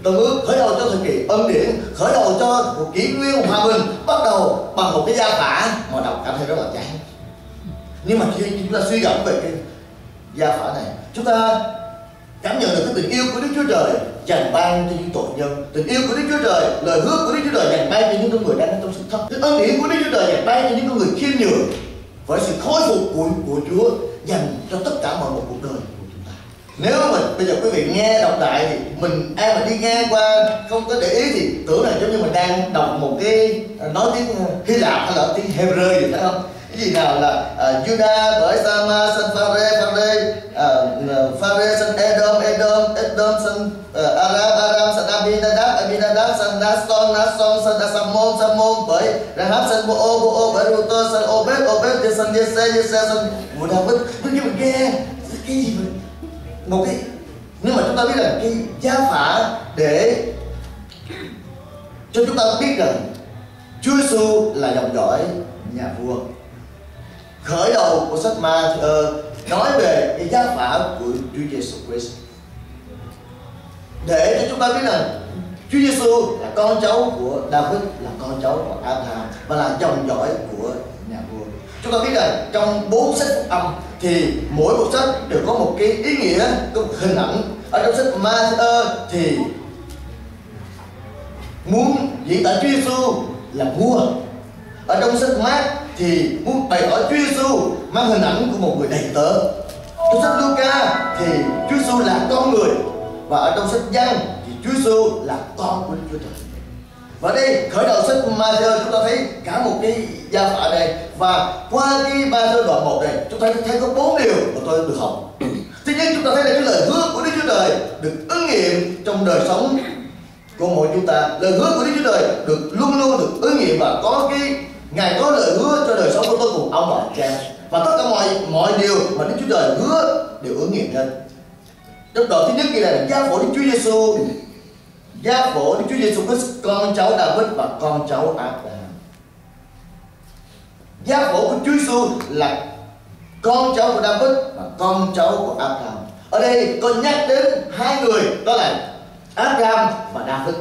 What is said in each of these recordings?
Tân ước khởi đầu cho thời kỳ ân điển, khởi đầu cho một kỷ nguyên hòa bình, bắt đầu bằng một cái gia phả mà đọc cảm thấy rất là chán. Nhưng mà khi chúng ta suy gẫm về cái gia phả này, chúng ta cảm nhận được cái tình yêu của Đức Chúa Trời dành ban cho những tội nhân, tình yêu của Đức Chúa Trời, lời hứa của Đức Chúa Trời dành ban cho những con người đang ở trong sự thấp, cái ân điển của Đức Chúa Trời dành ban cho những con người khiêm nhường, với sự khôi phục của Chúa dành cho tất cả mọi một cuộc đời của chúng ta. Nếu mà bây giờ quý vị nghe đọc lại thì mình ai mà đi ngang qua không có để ý thì tưởng là giống như mình đang đọc một cái nói tiếng Hy Lạp hay là tiếng Hebrew gì phải không? Cái gì nào là Judah bởi Sama son Phares son Edom son Aram son Abinadab son Nason son Samon bởi Rahab son Boaz bởi Ruto son Obed son Jesse son Mùa David. Khi mình nghe cái gì mình một cái, nhưng mà chúng ta biết là cái gia phả để cho chúng ta biết rằng Chúa Giêsu là dòng dõi nhà vua. Khởi đầu của sách Ma-thi-ơ nói về cái gia phả của Chúa Giêsu Christ, để cho chúng ta biết rằng Chúa Giêsu là con cháu của David, là con cháu của Abraham và là dòng dõi của nhà vua. Chúng ta biết rằng trong 4 sách phúc âm thì mỗi một sách đều có một cái ý nghĩa, có một hình ảnh. Ở trong sách Ma-thi-ơ thì muốn diễn tả Chúa Giêsu là vua. Ở trong sách Mác thì muốn bày tỏ Chúa Giêsu mang hình ảnh của một người đầy tớ. Trong sách Luca thì Chúa Giêsu là con người, và ở trong sách Giăng thì Chúa Giêsu là con của Đức Chúa Trời. Và đây khởi đầu sách Ma-thi-ơ chúng ta thấy cả một cái gia phả này, và qua cái Ma-thi-ơ đoạn 1 này chúng ta thấy có 4 điều mà tôi được học. Thứ nhất, chúng ta thấy là cái lời hứa của Đức Chúa Trời được ứng nghiệm trong đời sống của mỗi chúng ta. Lời hứa của Đức Chúa Trời được luôn luôn được ứng nghiệm, và có cái Ngài có lời hứa cho đời sống của tôi cùng ông và cha, và tất cả mọi điều mà Đức Chúa Trời hứa đều ứng nghiệm hết. Trong đoạn thứ nhất ghi là gia phổ Đức Chúa Giêsu, gia phổ Đức Chúa Giêsu Christ, con cháu David và con cháu Abraham. Gia phổ của Chúa Giêsu là con cháu của David và con cháu của Abraham. Ở đây có nhắc đến hai người, đó là Abraham và David.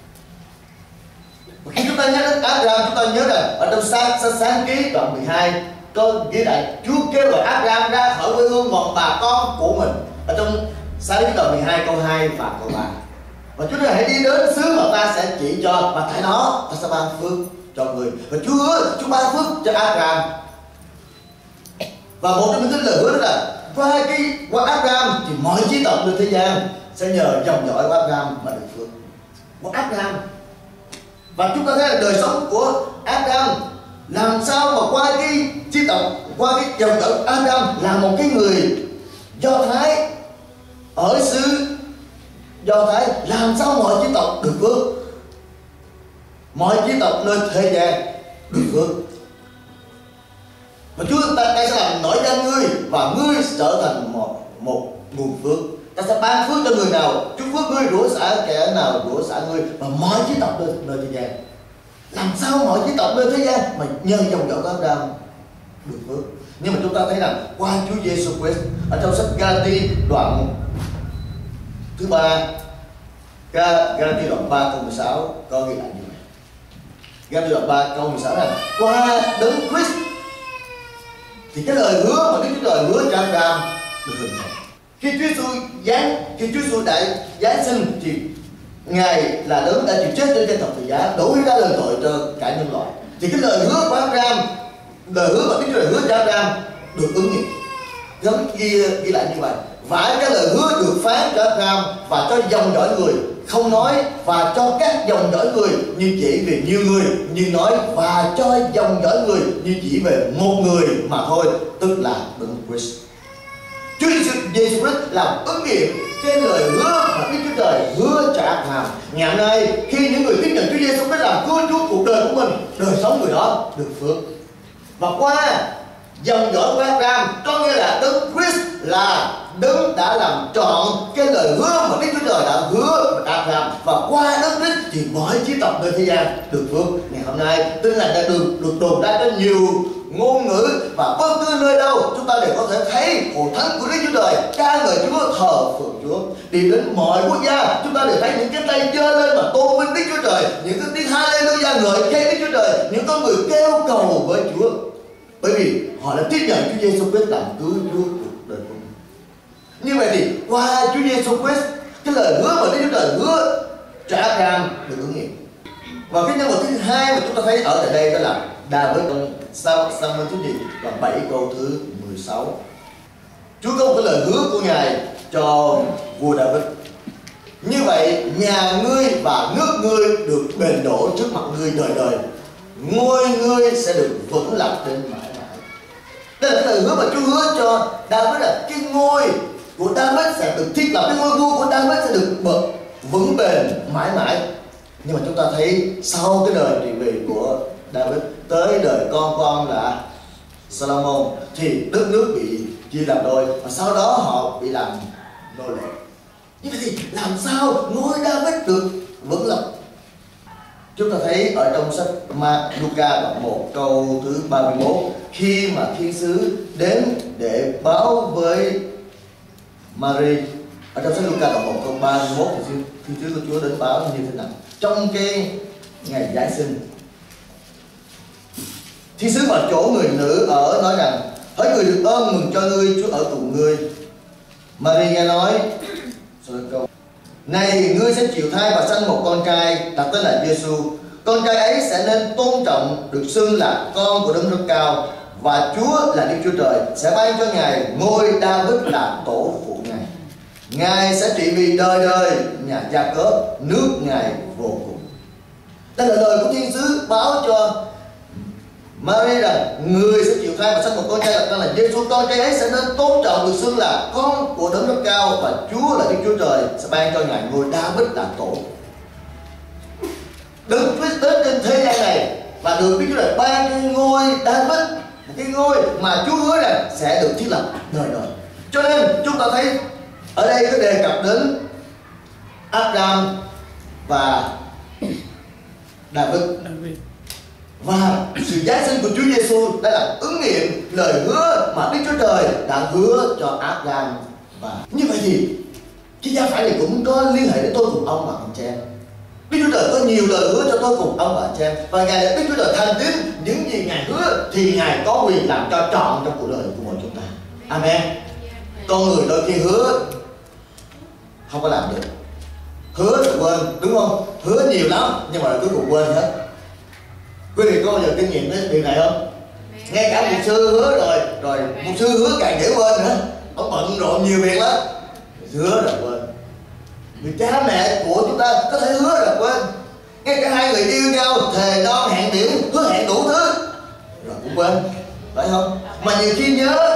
Và khi chúng ta nhắc đến Abraham, chúng ta nhớ rằng ở trong Sáng Ký đoạn 12 có ghi lại Chúa kêu gọi Abraham ra khỏi quê hương bọn bà con của mình. Ở trong Sáng Ký đoạn 12 câu 2 và câu 3. Và Chúa nói hãy đi đến xứ mà ta sẽ chỉ cho, và tại đó ta sẽ ban phước cho người. Và Chúa hứa Chúa ban phước cho Abraham. Và một trong những cái lời hứa đó là qua Abraham thì mọi chí tộc trên thế gian sẽ nhờ dòng dõi của Abraham mà được phước. Của Abraham. Và chúng ta thấy là đời sống của Abraham làm sao mà qua cái chí tộc, qua cái dòng dõi Abraham là một cái người Do Thái ở xứ Do Thái, làm sao mọi chí tộc được phước, mọi chí tộc nơi thế gian được phước. Và Chúa ta sẽ làm nổi danh ngươi, và ngươi trở thành một nguồn phước. Ta sẽ ban phước cho người nào chúc phước ngươi, rủa xả kẻ nào rủa xả ngươi, và mọi chí tộc nơi thế gian. Làm sao mọi chí tộc nơi thế gian mà nhờ dòng dõi của Abraham được phước. Nhưng mà chúng ta thấy rằng qua Chúa Giêsu Christ, ở trong sách Ga-la-ti đoạn thứ 3, Ga-la-ti đoạn 3 câu 16 có ghi lại như vậy. Ga-la-ti đoạn 3 câu 16 là qua đấng Christ thì cái lời hứa mà Đức Chúa Trời hứa cho Abraham được thực hiện. Khi Chúa Giêsu đã giáng sinh thì Ngài là đấng đã chịu chết trên thập tự giá, đổ ra lần tội cho cả nhân loại. Thì cái lời hứa của Abraham, lời hứa mà Đức Chúa Trời hứa cho Abraham được ứng nghiệm. Giống ghi lại như vậy. Và cái lời hứa được phán cho Abraham và cho dòng dõi người, không nói và cho các dòng dõi người như chỉ về nhiều người, nhưng nói và cho dòng dõi người như chỉ về một người mà thôi, tức là đấng Christ. Chúa Giêsu Christ làm ứng nghiệm cái lời hứa mà Đức Chúa Trời hứa cho Abraham. Ngày hôm nay khi những người tiếp nhận Chúa Giêsu Christ làm Cứu Chúa cuộc đời của mình, đời sống người đó được phước. Và qua dòng dõi của Abraham, có nghĩa là đấng Christ là đấng đã làm trọn cái lời hứa mà Đức Chúa Trời đã hứa với Abraham, và qua đấng Christ thì mọi chí tộc nơi thế gian được phước. Ngày hôm nay tin lành đã được đồn ra trên nhiều ngôn ngữ, và bất cứ nơi đâu chúng ta đều có thể thấy hội thánh của Đức Chúa Trời ca ngợi Chúa, thờ phượng Chúa. đi đến mọi quốc gia, chúng ta đều thấy những cái tay giơ lên mà tôn vinh Đức Chúa Trời, những cái tiếng Hallelujah ngợi khen Đức Chúa Trời, những con người kêu cầu với Chúa, bởi vì họ đã tiếp nhận Chúa Giêsu Christ làm cứu Chúa cuộc đời của mình. Như vậy thì qua Chúa Giêsu Christ, cái lời hứa mà Đức Chúa Trời hứa cho Abraham được ứng nghiệm. Và cái nhân vật thứ hai mà chúng ta thấy ở tại đây đó là David trong Sa-muel thứ nhì đoạn 7 câu thứ 16. Chúa có một cái lời hứa của Ngài cho vua David. Như vậy nhà ngươi và nước ngươi được bền đổ trước mặt ngươi đời đời, ngôi ngươi sẽ được vững lập đến mãi mãi. Đây là cái lời hứa mà Chúa hứa cho David, là cái ngôi của David sẽ được thiết lập, cái ngôi vua của David sẽ được vững bền mãi mãi. Nhưng mà chúng ta thấy sau cái đời trị vì của David tới đời con là Solomon thì đất nước bị chia làm đôi, và sau đó họ bị làm nô lệ. Như vậy thì làm sao ngôi David được vững lập? Chúng ta thấy ở trong sách Luca đoạn 1 câu thứ 31, khi mà thiên sứ đến để báo với Mary, ở trong sách Luca đoạn 1 câu 31 thì thiên sứ của Chúa đến báo như thế nào? Trong cái ngày Giáng sinh, thiên sứ vào chỗ người nữ ở nói rằng: hỡi người được ơn, mừng cho ngươi, Chúa ở cùng ngươi. Mary nghe nói: này, ngươi sẽ chịu thai và sanh một con trai, đặt tên là Giêsu. Con trai ấy sẽ nên tôn trọng, được xưng là con của Đấng Rất Cao, và Chúa là Đức Chúa Trời sẽ ban cho Ngài ngôi David làm tổ phụ Ngài. Ngài sẽ trị vì đời đời nhà Gia-cớp, nước Ngài vô cùng. Đây là lời của thiên sứ báo cho Mary rằng người sẽ chịu thai và sanh một con trai, đặt tên là Giêsu. Con trai ấy sẽ nên tôn trọng, được xưng là con của Đấng Rất Cao, và Chúa là Đức Chúa Trời sẽ ban cho Ngài ngôi David làm tổ. Đấng Christ đến trên thế gian này và được Đức Chúa Trời ban cái ngôi David, một cái ngôi mà Chúa hứa rằng sẽ được thiết lập đời đời. Cho nên chúng ta thấy ở đây có đề cập đến Abraham và David. Và sự giáng sinh của Chúa Giêsu đã là ứng nghiệm lời hứa mà Đức Chúa Trời đã hứa cho Abraham. Và như vậy thì cái gia phả này cũng có liên hệ đến tôi cùng ông và anh chị em. Đức Chúa Trời có nhiều lời hứa cho tôi cùng ông và anh chị em, và Ngài là Đức Chúa Trời thành tín. Những gì Ngài hứa thì Ngài có quyền làm cho trọn trong cuộc đời của mỗi chúng ta. Amen. Con người đôi khi hứa không có làm được, hứa rồi quên, đúng không? Hứa nhiều lắm nhưng mà cuối cùng quên hết. Quý vị có bao giờ kinh nghiệm cái điều này không? Ngay cả mục sư hứa rồi mục sư hứa càng dễ quên nữa. Ông bận rộn nhiều việc lắm, hứa rồi quên. Người cha mẹ của chúng ta có thể hứa rồi quên. Ngay cả hai người yêu nhau thề non hẹn biển, hứa hẹn đủ thứ rồi cũng quên, phải không? Mà nhiều khi nhớ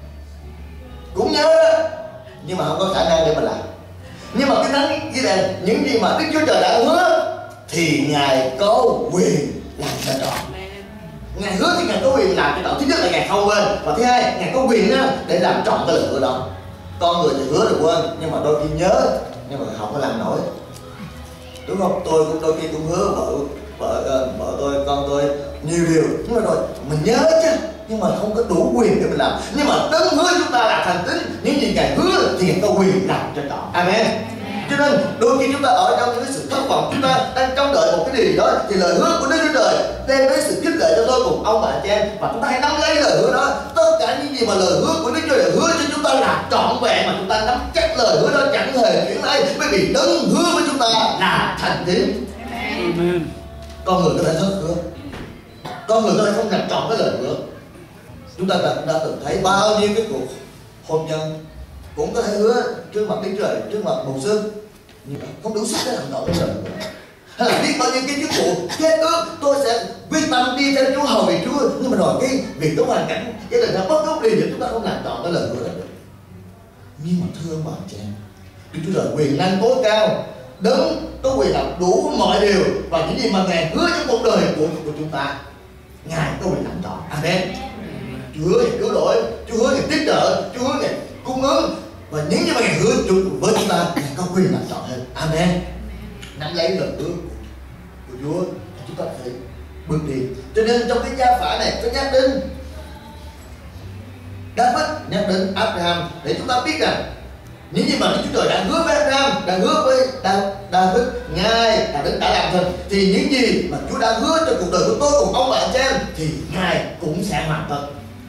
cũng nhớ nhưng mà không có khả năng để mà làm. Nhưng mà cái thánh ghi là những gì mà Đức Chúa Trời đã hứa thì Ngài có quyền làm cho trọn. Ngài hứa thì Ngài có quyền làm cho trọn. Thứ nhất là Ngài không quên, và thứ hai Ngài có quyền để làm trọn cái lời hứa đó. Con người thì hứa được quên, nhưng mà đôi khi nhớ nhưng mà không có làm nổi, đúng không? Tôi cũng đôi khi cũng hứa vợ tôi, con tôi nhiều điều, nhưng mà rồi mình nhớ chứ, nhưng mà không có đủ quyền để mình làm. Nhưng mà Đấng hứa chúng ta là thành tín, những gì Ngài hứa thì Ngài có quyền làm cho trọn. Amen. Cho nên đôi khi chúng ta ở trong những cái sự thất vọng, chúng ta đang trông đợi một cái điều gì đó, thì lời hứa của Đức Chúa Trời đem đến sự khích lệ cho tôi cùng ông bà chị em, và chúng ta hãy nắm lấy lời hứa đó. Tất cả những gì mà lời hứa của Đức Chúa Trời hứa cho chúng ta là trọn vẹn, mà chúng ta nắm chắc lời hứa đó chẳng hề chuyển lại, bởi vì Đấng hứa với chúng ta là thành tín. Amen. Con người có thể thất hứa, con người có thể không làm trọn cái lời hứa. Chúng ta đã từng thấy bao nhiêu cái cuộc hôn nhân cũng có thể hứa trước mặt Đức Trời, trước mặt mục sư, nhưng không đủ sức để làm trọn cái lời hứa. Hay là biết bao nhiêu cái chức vụ kết ước, tôi sẽ quyết tâm đi theo Chúa, hầu vì Chúa, nhưng mà rồi cái việc có hoàn cảnh gia đình nó bất cứ điều gì chúng ta không làm trọn cái lời hứa đó được. Nhưng mà thưa ông bà chị em, Đức Chúa Trời quyền năng tối cao, Đấng có quyền làm đủ mọi điều, và những gì mà Ngài hứa trong cuộc đời của chúng ta, Ngài có quyền làm trọn. Amen. Chúa hứa Ngài cứu rỗi, Chúa hứa Ngài tiếp trợ, Chúa hứa Ngài cung ứng, và những gì mà Ngài hứa với chúng ta, Ngài có quyền làm trọn hơn. Amen. Nắm lấy lời hứa của Chúa thì chúng ta phải bước đi. Cho nên trong cái gia phả này có nhắc đến David, nhắc đến Abraham để chúng ta biết rằng những gì mà Đức Chúa Trời đã hứa với Abraham, đã hứa với David, Ngài đã làm thật, thì những gì mà Chúa đã hứa cho cuộc đời của tôi cùng ông bạn cho em thì Ngài cũng sẽ hoàn thật.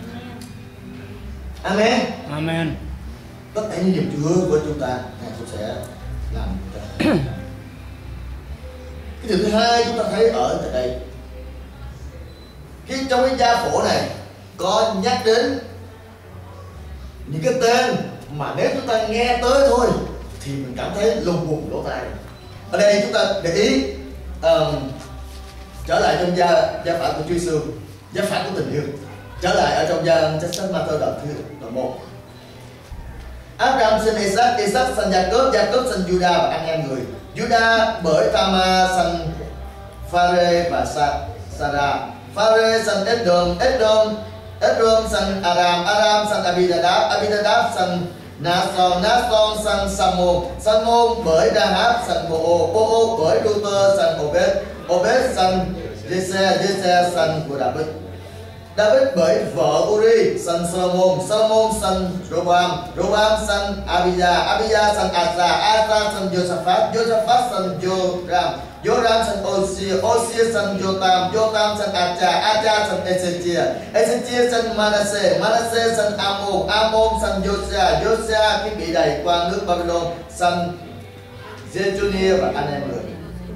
Amen. Amen. Tất cả những điều Chúa hứa với chúng ta, Ngài cũng sẽ làm cho. Cái điều thứ hai chúng ta thấy ở tại đây, khi trong cái gia phổ này có nhắc đến những cái tên mà nếu chúng ta nghe tới thôi thì mình cảm thấy lùng bùng lỗ tai. Ở đây chúng ta để ý trở lại trong gia phả của Chúa Giêsu, gia phả của tình yêu, trở lại ở trong sách Ma-thơ đoạn 1. Abraham sinh Isaac, Isaac sinh Jacob, Jacob sinh Judah và anh em người. Judah bởi Tamar sinh Phare và Sarah. Phare sinh Edom, Edom sinh Aram, Aram sinh Abinadab, Abinadab sinh Nason, Nason sinh Salmon, Salmon bởi Rahab sinh Boo, Boo bởi Luther sinh Obed, Obed sinh Jesse, Jesse sinh của David. David bởi vợ Uri sinh Solomon, Solomon sinh Roboam, Roboam sinh Abijah, Abijah sinh Asa, Asa sinh Josaphat, Josaphat sinh Joram, Joram sinh Osia, Osia sinh Jotam, Jotam sinh Acha, Acha sinh Ezechia, Ezechia sinh Manasseh, Manasseh sinh Amon, Amon sinh Josiah, Josiah khi bị đày qua nước Babylon sinh Jeconiah và anh em người.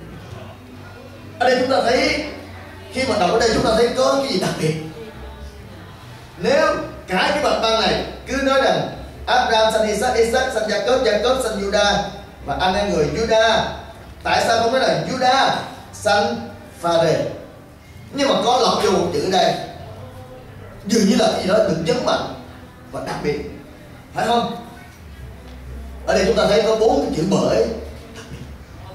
Ở đây chúng ta thấy, khi mà đọc ở đây chúng ta thấy có cái gì đặc biệt. Nếu cả cái bậc băng này cứ nói rằng Abraham sinh Isaac, Isaac sinh Jacob, Jacob sinh Judah và anh em người Judah, tại sao không nói là Judah sinh Phare? Nhưng mà có lọt vô một chữ đây, dường như là cái gì đó được nhấn mạnh và đặc biệt, phải không? Ở đây chúng ta thấy có 4 cái chữ bởi đặc biệt.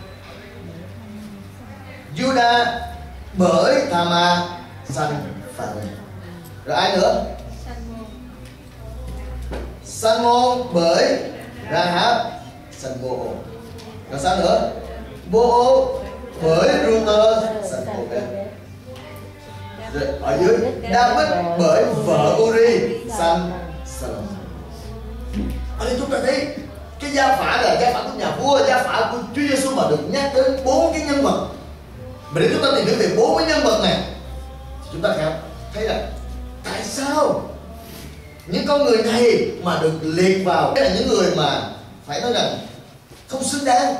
Judah bởi Tamar sinh Phare. Rồi ai nữa? Salmon bởi Rahab sinh Boo. Rồi sao nữa? Boo bởi Ruther sinh Obed. Rồi ở dưới David bởi vợ Uri sinh Salomon. Ở đây chúng ta thấy cái gia phả là gia phả của nhà vua, gia phả của Chúa Giêsu mà được nhắc đến 4 cái nhân vật. Mà nếu chúng ta tìm hiểu về 4 cái nhân vật này thì chúng ta thấy là tại sao những con người này mà được liệt vào, đây là những người mà phải nói rằng không xứng đáng.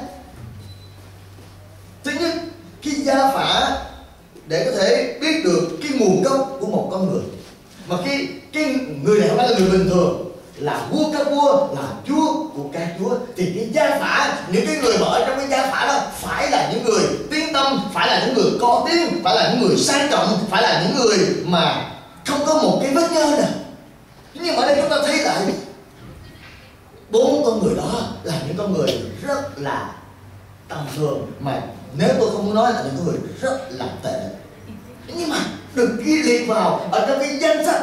Thứ nhất, cái gia phả để có thể biết được cái nguồn gốc của một con người, mà khi cái người này không phải là người bình thường, là vua các vua, là chúa của các chúa, thì cái gia phả, những cái người mà ở trong cái gia phả đó phải là những người tiếng tâm, phải là những người có tiếng, phải là những người sang trọng, phải là những người mà không có một cái vết nhơ nào. Nhưng mà ở đây chúng ta thấy lại 4 con người đó là những con người rất là tầm thường, mà nếu tôi không muốn nói là những con người rất là tệ, nhưng mà được ghi liệt vào ở trong cái danh sách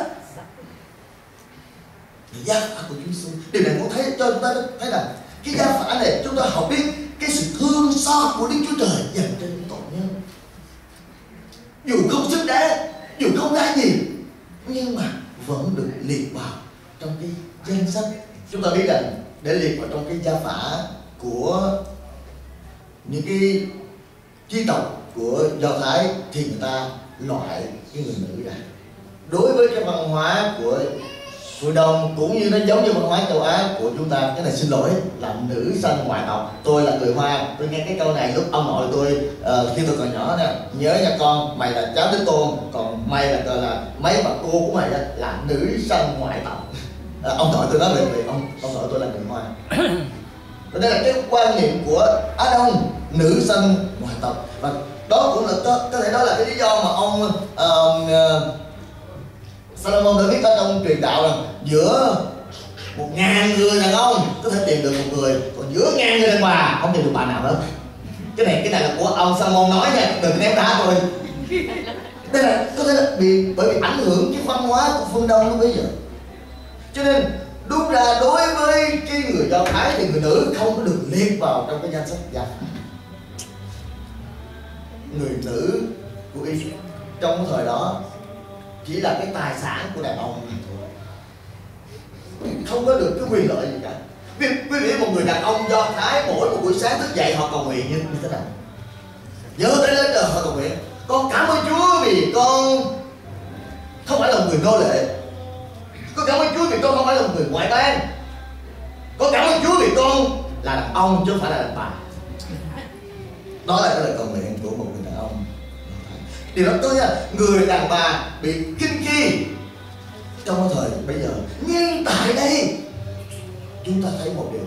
gia phả của Chúa Giêsu. Điều này cũng thấy cho chúng ta thấy là cái gia phả này chúng ta học biết cái sự thương xót của Đức Chúa Trời dành cho những tội nhân, dù không xứng đáng, dù không đáng gì, nhưng mà vẫn được liệt vào trong cái danh sách. Chúng ta biết rằng để liệt vào trong cái gia phả của những cái chi tộc của Do Thái thì người ta loại cái người nữ ra. Đối với cái văn hóa của phương Đông cũng như nó giống như văn hóa châu Á của chúng ta, cái này xin lỗi là nữ sanh ngoại tộc. Tôi là người Hoa, tôi nghe cái câu này lúc ông nội tôi khi tôi còn nhỏ nè, nhớ nha con, mày là cháu Đức Tôn, còn mày là mấy bà cô của mày đó là nữ sanh ngoại tộc. Ông nội tôi nói về ông nội tôi là người Hoa. Đây là cái quan niệm của Á Đông, nữ sanh ngoại tộc, và đó cũng là có thể đó là cái lý do mà ông Solomon đã viết ở trong truyền đạo rằng giữa 1000 người đàn ông có thể tìm được một người, còn giữa 1000 người đàn bà không tìm được bà nào hết. Cái này là của ông Solomon nói nha, đừng ném đá tôi. Đây là có thể là bởi vì ảnh hưởng cái văn hóa của phương Đông lúc bây giờ. Cho nên đúng ra đối với cái người Do Thái thì người nữ không có được liệt vào trong cái danh sách gia phả. Người nữ của Israel trong cái thời đó chỉ là cái tài sản của đàn ông, không có được cái quyền lợi gì cả. Quý vị một người đàn ông Do Thái mỗi một buổi sáng thức dậy họ cầu nguyện như thế nào? Giơ tay lên trời họ cầu nguyện: con cảm ơn Chúa vì con không phải là một người nô lệ, con cảm ơn Chúa vì con không phải là một người ngoại bang, con cảm ơn Chúa vì con là đàn ông chứ không phải là đàn bà. Đó là cái lời cầu nguyện của một người đàn ông. Điều đó tôi là người đàn bà bị kinh khi trong thời bây giờ. Nhưng tại đây chúng ta thấy một điều: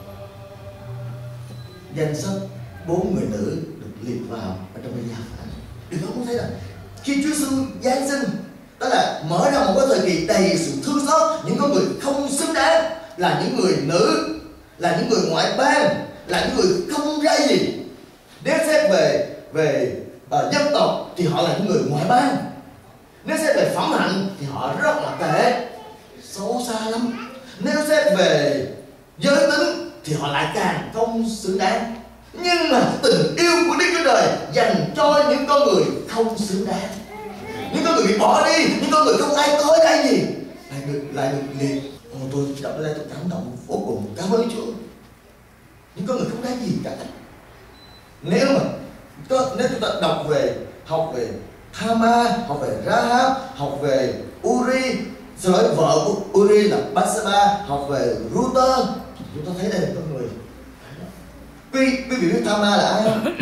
danh sách 4 người nữ được liệt vào ở trong Gia Phả. Điều đó muốn thấy là khi Chúa Giêsu giáng sinh, đó là mở ra một cái thời kỳ đầy sự thương xót những con người không xứng đáng, là những người nữ, là những người ngoại bang, là những người không ra gì. Nếu xét về dân tộc thì họ là những người ngoại bang. Nếu xét về phẩm hạnh thì họ rất là tệ, xấu xa lắm. Nếu xét về giới tính thì họ lại càng không xứng đáng. Nhưng mà tình yêu của Đức Chúa Trời dành cho những con người không xứng đáng, những con người bị bỏ đi, những con người không ai có cái gì, lại được liệt. Tôi đọc ở đây tôi cảm động vô cùng, cảm ơn Chúa. Những con người không đáng gì cả. Nếu chúng ta học về Thama, học về Rahab, học về Uri, sau đó vợ của Uri là Bathsheba, học về Ruther, chúng ta thấy đây là con người. Quý vị biết Thama là ai không?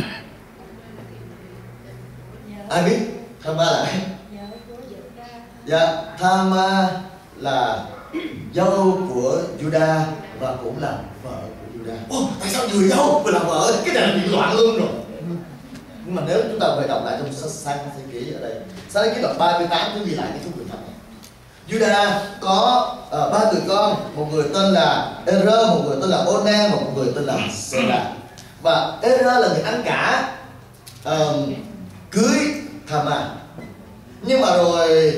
Ai biết Thama là ai? Dạ, Thama là dâu của Judah và cũng là vợ của Judah. Tại sao người dâu vừa là vợ? Cái này là bị loạn luôn rồi. Nhưng mà nếu chúng ta về đọc lại trong sách Sáng Thế Ký ở đây, Sáng Thế Ký đoạn 38 tôi ghi lại cái người thật này. Judah có 3 người con, một người tên là Er, một người tên là Onan, một người tên là Sela. Và Er là người anh cả cưới Thama. Nhưng mà rồi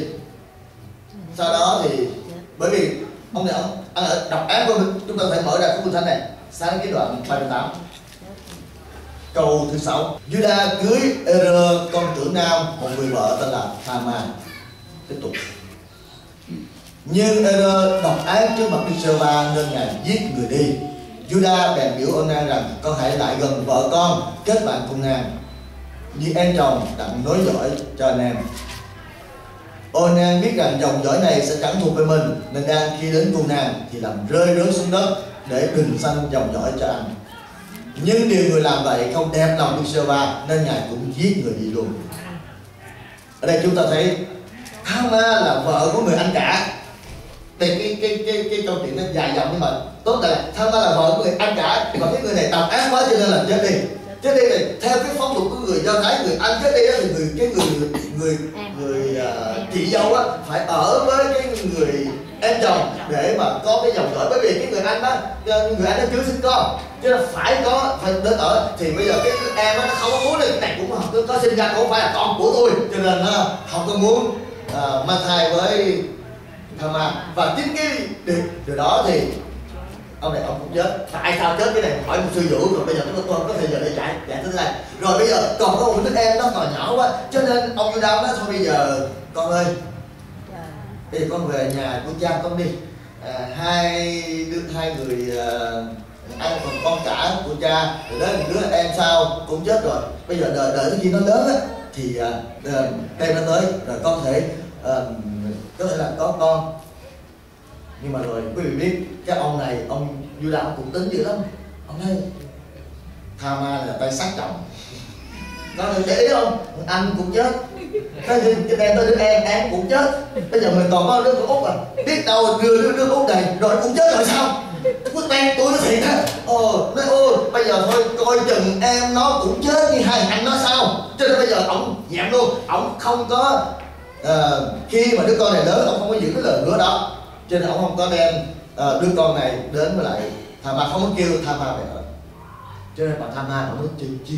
sau đó thì bởi vì ông này ông đọc án của mình, chúng ta phải mở ra cái kinh thánh này, Sáng Thế Ký đoạn 38 câu thứ 6. Judah cưới Er con trưởng nam, một người vợ tên là Thama. Tiếp tục. Nhưng Er độc ác trước mặt Đức Giê-hô-va nên ngài giết người đi. Judah bèn biểu Onan rằng: con hãy lại gần vợ con, kết bạn cùng nàng, như em chồng đặng nối dõi cho anh em. Onan biết rằng dòng dõi này sẽ chẳng thuộc về mình, nên đang khi đến cùng nàng thì làm rơi xuống đất để đừng sanh dòng dõi cho anh. Nhưng điều người làm vậy không đẹp lòng Đức Giê-hô-va nên ngài cũng giết người đi luôn. Ở đây chúng ta thấy Thama là vợ của người anh cả. Đây cái câu chuyện nó dài dòng, nhưng mà tốt là Thama là vợ của người anh cả, và cái người này độc ác quá cho nên là chết đi. Chết đi thì theo cái phong tục của người Do Thái, người anh chết đi thì người chị dâu á phải ở với cái người em chồng để mà có cái dòng dõi, bởi vì cái người anh đó chưa sinh con, cho nên phải đến ở. Thì bây giờ cái em nó không có muốn cái này cũng có sinh ra cũng không phải là con của tôi, cho nên nó không có muốn mang thai với Thama. Và chính cái điều đó thì ông này ông cũng chết. Tại sao chết cái này hỏi một sư Vũ, rồi bây giờ tôi không có thời giờ để chạy tới đây. Rồi bây giờ còn có một đứa em nó còn nhỏ quá, cho nên ông Judah nói thôi bây giờ con ơi, bây giờ con về nhà của cha con đi. Hai người ăn phần con cả của cha, rồi đó đứa em sau cũng chết rồi. Bây giờ đợi khi nó lớn á thì đem nó tới rồi con có thể là có con. Nhưng mà rồi quý vị biết cái ông này, ông Judah ông cũng tính dữ lắm. Ông nói Thama là tay sát chồng, con đừng để ý không, anh cũng chết, cái đem tới đứa em cũng chết. Bây giờ mình còn có đứa con út à, biết đâu đưa đứa út này rồi cũng chết rồi sao? Tôi quen tôi nó thiệt á. Nói bây giờ thôi coi chừng em nó cũng chết như hai anh nó sao. Cho nên bây giờ ổng dẹp luôn, ổng không có khi mà đứa con này lớn ổng không có giữ cái lời hứa đó, cho nên ổng không có đem đứa con này đến với lại Thama, không có kêu Thama về ở. Cho nên bà Thama ổng mới chi.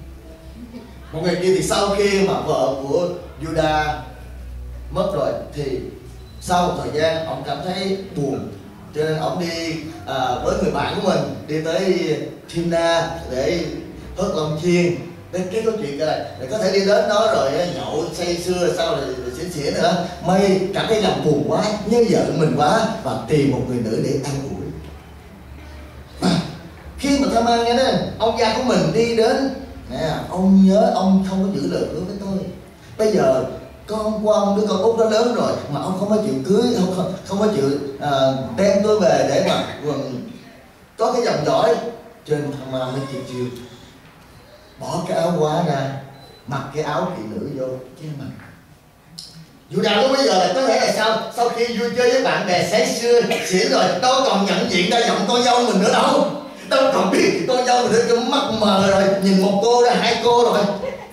Một ngày kia thì sau khi mà vợ của Judah mất rồi thì sau một thời gian ông cảm thấy buồn, cho nên ông đi với người bạn của mình đi tới Timna để hớt Long Chiên. Cái câu chuyện cái này để có thể đi đến đó rồi nhậu say sưa sau rồi xỉa nữa, mây cảm thấy lòng buồn quá, nhớ vợ mình quá và tìm một người nữ để an ủi. mà Thamar nghe đó, ông gia của mình đi đến nè, ông nhớ ông không có giữ lời hứa với tôi. Bây giờ con của ông, đứa con út nó lớn rồi mà ông không có chịu cưới, không có chịu đem tôi về để mà có cái dòng dõi. Trên Thamar mới chịu bỏ cái áo quá ra, mặc cái áo thị nữ vô chứ mà. Judah lúc bây giờ là có thể là sao? Sau khi vui chơi với bạn bè say sưa xỉn rồi, đâu còn nhận diện ra giọng con dâu mình nữa đâu. Đâu còn biết con dâu mình nữa, mắt mờ rồi, nhìn một cô ra hai cô rồi.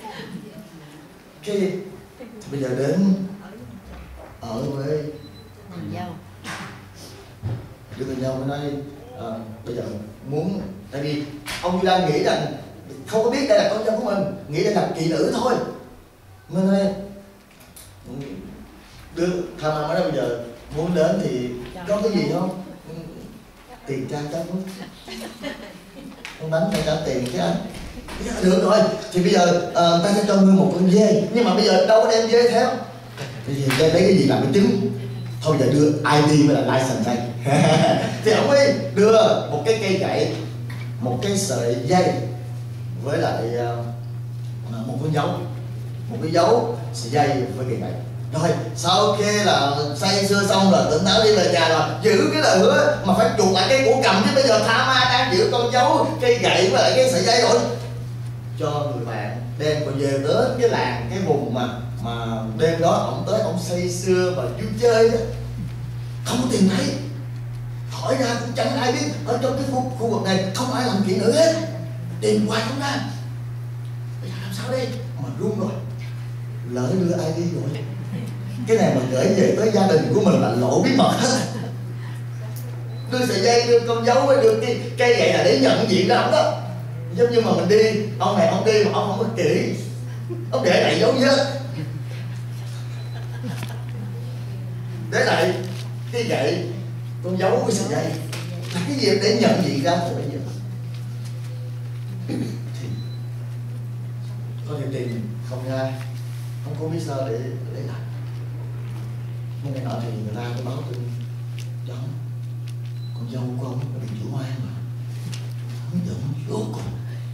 Cái bây giờ đến ở với nàng dâu, đứa con dâu mới nói bây giờ muốn, tại vì ông đang nghĩ rằng không có biết đây là con dâu của mình, nghĩ đây là kỵ nữ thôi. Mới nói đứa Thamar mới nói bây giờ muốn đến thì có cái gì không? Tiền trang cháu muốn con đánh phải trả tiền chứ anh. Được rồi, thì bây giờ ta sẽ cho ngươi một con dê, nhưng mà bây giờ đâu có đem dê theo, thì lấy cái gì làm cái chứng? Thôi giờ đưa ID mới là license đây. Thì ông ấy đưa một cái cây gậy, một cái sợi dây với lại một cái dấu sợi dây với cây gậy. Rồi sau khi là say sưa xong rồi tỉnh táo đi về nhà rồi, giữ cái lời hứa mà phải chuộc lại cái của cầm, chứ bây giờ Thamar đang giữ con dấu cây gậy với lại cái sợi dây rồi. Cho người bạn đem còn về đến cái làng, cái vùng mà đêm đó ổng tới ổng say sưa và vui chơi đó, không có tìm thấy, hỏi ra cũng chẳng ai biết. Ở trong cái khu vực này không ai làm kỹ nữ hết, tìm hoài không ra. Bây giờ làm sao đây? Mà run rồi, lỡ đưa ai đi rồi, cái này mà gửi về tới gia đình của mình là lộ bí mật hết. Đưa sợi dây, đưa con dấu với đưa cái cây gậy là để nhận diện ra ổng đó. Giống như mà mình đi, ông này ông đi mà ông không có kỹ, ông để lại dấu vết, để lại cái gậy, con dấu cái sợi dây là cái gì để nhận diện ra từ bây giờ. Thì có thể tìm không ra, không có biết sao để lấy lại. Nhưng ngày nọ thì người ta có báo tin cho ông, con dâu của ông nó bị chủ oan mà, ông giận vô cùng,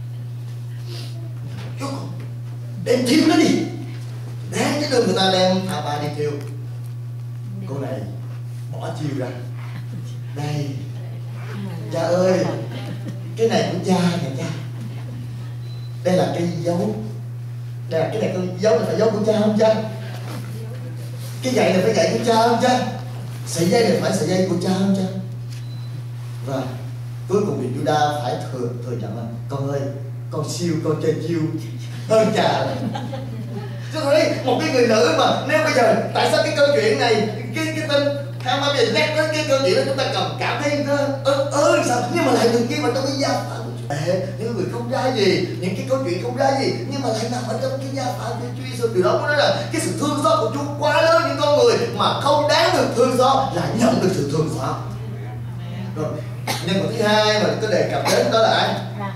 đem thiêu nó đi, đáng chứ đưa người ta đem Thamar đi thiêu. Cô này bỏ chiêu ra, đây cha ơi, cái này của cha nè cha, đây là cái dấu, đây là cái này con dấu, này phải dấu của cha không cha? Cái gậy này phải gậy của cha không cha? Sợi dây này phải sợi dây của cha không cha? Và cuối cùng thì Judah phải thừa nhận là con ơi, con siêu, con chơi chiêu hơn cha. Chứ thấy một cái người nữ mà nếu bây giờ tại sao cái câu chuyện này, cái tên Thamar bây giờ nhắc đến cái câu chuyện đó chúng ta cảm thấy nó sao, nhưng mà lại đừng ghi vào trong cái gia phả của Chúa. Những người không ra gì, những cái câu chuyện không ra gì, nhưng mà lại nằm ở trong cái gia phả của Chúa Giêsu. Điều đó có nói là cái sự thương xót của Chúa quá lớn, những con người mà không đáng được thương xót lại nhận được sự thương xót. Rồi nhân vật thứ hai mà có đề cập đến đó là ai?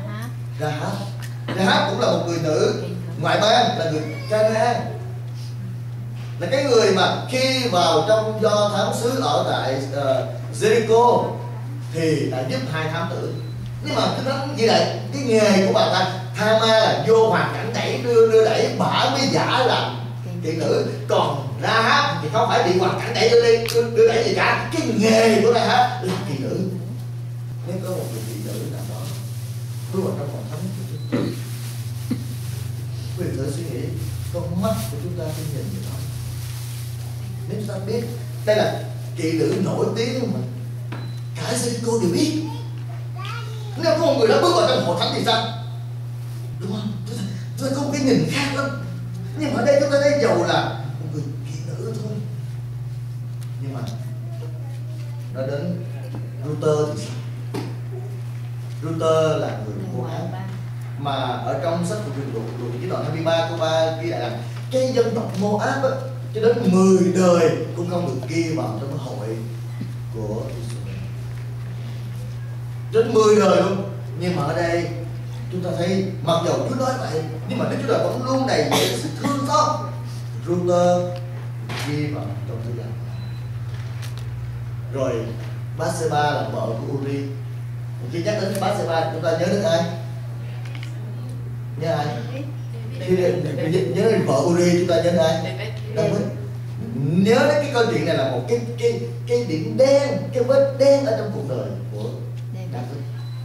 Rahab cũng là một người nữ ngoại bang, là người Canaan, là cái người mà khi vào trong Do thám xứ ở tại Jericho thì đã giúp hai thám tử. Nhưng mà cứ nói như vậy, cái nghề của bà ta Thamar là vô hoàn cảnh đẩy đưa đẩy, bả mới giả làm thị nữ. Còn Rahab thì không phải bị hoàn cảnh đẩy đưa đẩy gì cả, cái nghề của Rahab là thị nữ. Nếu có một người thị nữ nào đó bước vào trong phòng thánh của chúng ta, quý vị thử suy nghĩ, con mắt của chúng ta sẽ nhìn gì đó. Nếu chúng ta biết đây là kỵ nữ nổi tiếng mà cả Jericho đều biết, nếu có một người đó bước vào trong hội thánh thì sao? Đúng không? Chúng ta có một cái nhìn khác lắm. Nhưng mà ở đây chúng ta thấy dầu là một người kỵ nữ thôi, nhưng mà nó đến Ruther thì sao? Ruther là người Moab, mà ở trong sách của truyền Luận cái đoạn 23 câu 3 ghi lại là cái dân tộc Moab cho đến 10 đời cũng không được ghi vào trong cái hội của Israel, đến 10 đời luôn. Nhưng mà ở đây chúng ta thấy mặc dù Chúa nói vậy, nhưng mà Đức Chúa Trời vẫn luôn đầy dẫy sự thương xót. Ruther ghi vào trong thư gian. Rồi Bathsheba là vợ của Uri, Khi nhắc đến Bathsheba chúng ta nhớ đến ai? Nhớ ai? Khi nhớ đến vợ Uri chúng ta nhớ đến ai? David. Nhớ đến cái câu chuyện này là một cái điểm đen, cái vết đen ở trong cuộc đời của David.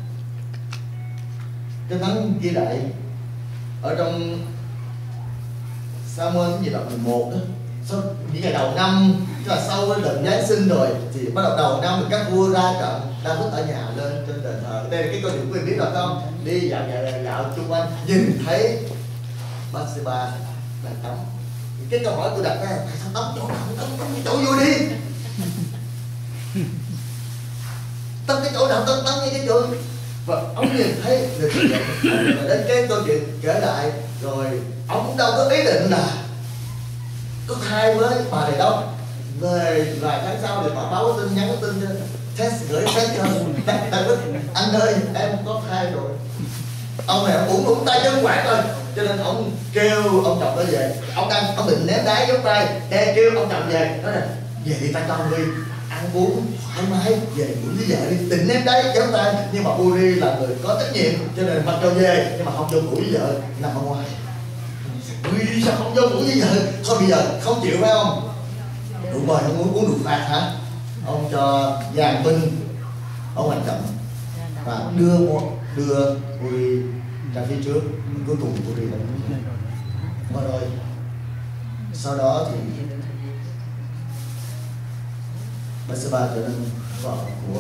Kinh Thánh ghi lại ở trong Samuel gì đọc 11 đó, sau những ngày đầu năm, tức là sau cái đợt Giáng sinh rồi thì bắt đầu năm thì các vua ra trận, David ở nhà lên trên đền thờ. Đây là cái câu chuyện quý vị biết rồi không? Đi dạo chung quanh nhìn thấy Bathsheba đang tắm. Cái câu hỏi tôi đặt ra là tại sao tắm chỗ nào? Tắm cái chỗ vui đi. Tắm cái chỗ nào? Tắm như cái chỗ. Và ông nhìn thấy được đến cái câu chuyện kể lại rồi, ông cũng đâu có ý định là có thai với bà này đâu. Về vài tháng sau thì bà báo tin, nhắn tin cho test, gửi test cho anh ơi em có thai rồi. Ông này uống tay chân quạt thôi, cho nên ông kêu ông chồng đó về. Ông định ném đá giống tay, kêu ông chồng về, nói là về đi ta cho đi ăn uống thoải mái, về ngủ với vợ đi. Định ném đá giống tay, nhưng mà Uri là người có trách nhiệm cho nên mặc cho về, nhưng mà không cho ngủ với vợ, nằm ở ngoài. Ui sao không cho ngủ với vợ? Thôi bây giờ không chịu phải không? Đúng rồi, ông muốn uống được phạt hả? Ông cho dàn binh ông hành động và đưa Uri ra phía trước. Cuối cùng Uri đã mất rồi. Sau đó thì Bathsheba trở nên vợ của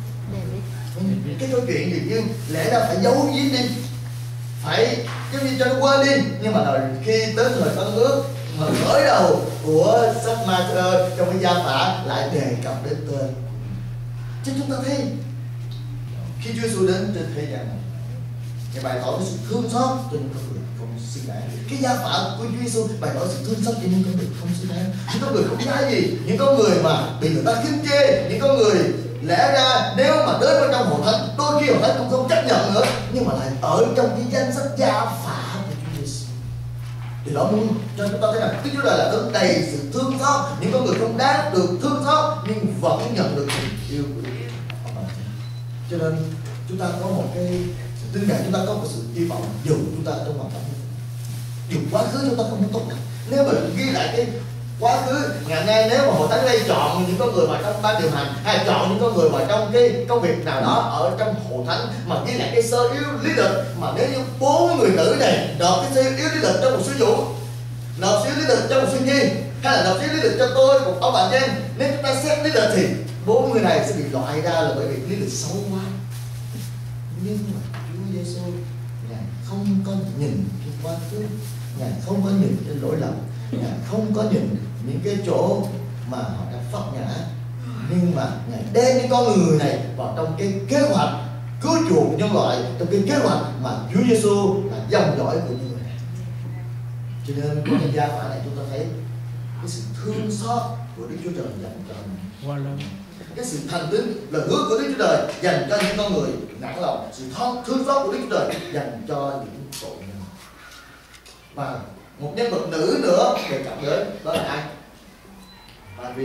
cái câu chuyện gì như lẽ ra phải giấu giếm đi, phải giống như cho nó quên đi, nhưng mà rồi khi tới thời Tân Ước mà khởi đầu của sách Ma-thơ trong cái gia phả lại đề cập đến tên. Chứ chúng ta thấy khi Chúa Giêsu đến trên thế gian này, Ngài bày tỏ cái sự thương xót cho những con người không xứng đáng. Cái gia phả của Chúa Giêsu bày tỏ sự thương xót cho những con người không xứng đáng. Những con người không giá gì, những con người mà bị người ta khinh chê, những con người lẽ ra nếu mà đến vào trong hội thánh, đôi khi hội thánh cũng không chấp nhận nữa, nhưng mà lại ở trong cái danh sách gia phả của Chúa Giêsu. Thì đó muốn cho chúng ta thấy rằng Đức Chúa Trời là đấng đầy sự thương xót, những con người không đáng được thương xót nhưng vẫn nhận được tình yêu của Đức Chúa. Cho nên chúng ta có một cái tin rằng chúng ta có một sự hy vọng dù chúng ta trong hoàn cảnh, dù quá khứ chúng ta không tốt đẹp. Nếu mà ghi lại cái quá khứ ngày nay, nếu mà hội thánh đây chọn những con người mà trong ban điều hành, hay chọn những con người mà trong cái công việc nào đó ở trong hội thánh mà ghi lại cái sơ yếu lý lịch, mà nếu như 4 người nữ này nộp cái sơ yếu lý lịch cho một sư vụ, nộp sơ yếu lý lịch cho một sư nhi, hay là nộp sơ yếu lý lịch cho tôi một ông bạn trên, nếu chúng ta xét lý lịch thì 4 người này sẽ bị loại ra là bởi vì lý lịch xấu quá. Nhưng mà Chúa Giêsu Ngài không có nhìn cái quá khứ, Ngài không có nhìn cái lỗi lầm, Ngài không có nhìn những cái chỗ mà họ đã phật ngã, nhưng mà Ngài đem những con người này vào trong cái kế hoạch cứu chuộc nhân loại, trong cái kế hoạch mà Chúa Giêsu là dòng dõi của những người này. Cho nên trong cái gia phả này chúng ta thấy cái sự thương xót của Đức Chúa Trời dành cho mình, cái sự thành tín lời hứa của Đức Chúa Trời dành cho những con người nặng lòng, sự thương xót của Đức Chúa Trời dành cho những tội nhân. Và một nhân vật nữ nữa đề cập đến đó là ai? Mary.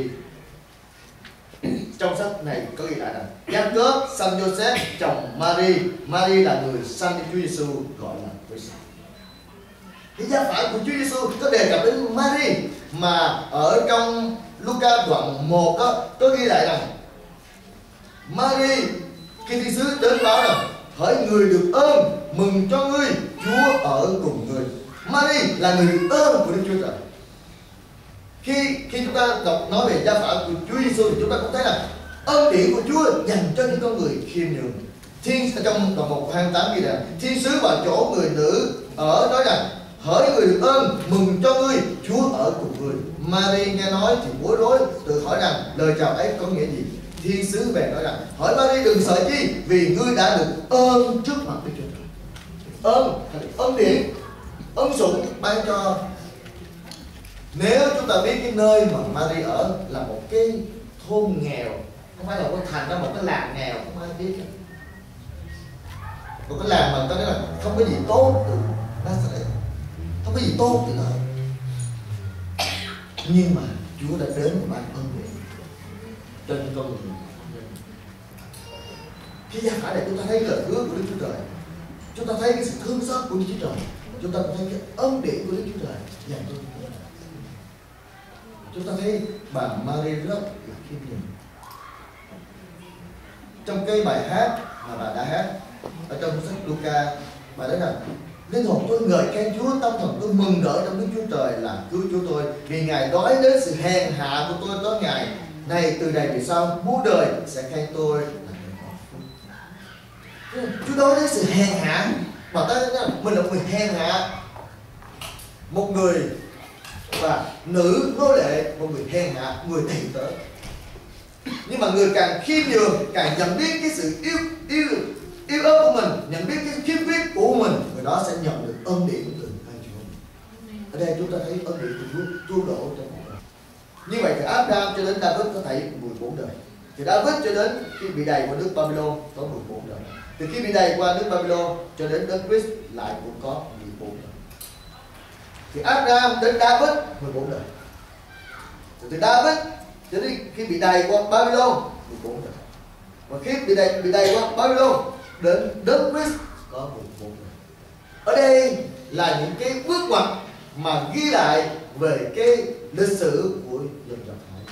Trong sách này có ghi lại là Jacob sanh Joseph chồng Mary. Mary là người sanh Chúa Giêsu gọi là Christ. Cái gia phả của Chúa Giêsu có đề cập đến Mary, mà ở trong Luca đoạn 1 đó có ghi lại rằng Mary khi thiên sứ đến báo rằng hỡi người được ơn, mừng cho ngươi, Chúa ở cùng ngươi. Mary là người được ơn của Đức Chúa Trời. Khi chúng ta đọc nói về gia phả của Chúa Giêsu thì chúng ta cũng thấy là ơn điển của Chúa dành cho những con người khiêm nhường. Trong đoạn 1:28 ghi là thiên sứ vào chỗ người nữ ở nói rằng hỡi người được ơn, mừng cho ngươi, Chúa ở cùng ngươi. Mary nghe nói thì bối rối, tự hỏi rằng lời chào ấy có nghĩa gì. Thiên sứ về nói rằng hỏi Mary đừng sợ chi, vì ngươi đã được ơn trước mặt Đức Chúa Trời. Ơn điển, ơn sủng ban cho. Nếu chúng ta biết cái nơi mà Mary ở là một cái thôn nghèo, không phải là một thành ra một cái làng nghèo, không ai biết. Một cái làng mà người ta nói là không có gì tốt từ Nazareth, không có gì tốt từ đó. Nhưng mà Chúa đã đến và ban ơn điển cho những con người. Khi gia phả này chúng ta thấy lời hứa của Đức Chúa Trời, chúng ta thấy cái sự thương xót của Đức Chúa Trời, chúng ta thấy cái ân điển của Đức Chúa Trời dành cho chúng ta. Chúng ta thấy bà Mary rất là khiêm nhường. Trong cái bài hát mà bà đã hát ở trong sách Luca, bà nói rằng linh hồn tôi ngợi khen Chúa, tâm thần tôi mừng rỡ trong Đức Chúa Trời là cứu Chúa tôi, vì Ngài nói đến sự hèn hạ của tôi tới Ngài này, từ này về sau muôn đời sẽ khen tôi là người có phúc. Chúa nói đến sự hèn hạ, mà ta mình là một người hèn hạ, một người và nữ nô lệ, một người hèn hạ, người đầy tớ. Nhưng mà người càng khiêm nhường, càng nhận biết cái sự yêu ớt của mình, nhận biết cái khiêm khuyết của mình, người đó sẽ nhận được ân điển từ hai Chúa. Ở đây chúng ta thấy ân điển của Chúa tuôn đổ trong cuộc đời. Như vậy thì Abraham cho đến David có thể 14 đời. Thì David cho đến khi bị đầy qua nước Babylon có 14 đời. Từ khi bị đầy qua nước Babylon cho đến đất Christ lại cũng có 14 đời. Thì Abraham đến David 14 đời. Từ David cho đến khi bị đầy qua Babylon 14 đời. Và khi bị đầy qua Babylon đến đất Christ có 14 đời. Ở đây là những cái bước ngoặt mà ghi lại về cái lịch sử của dân Do Thái.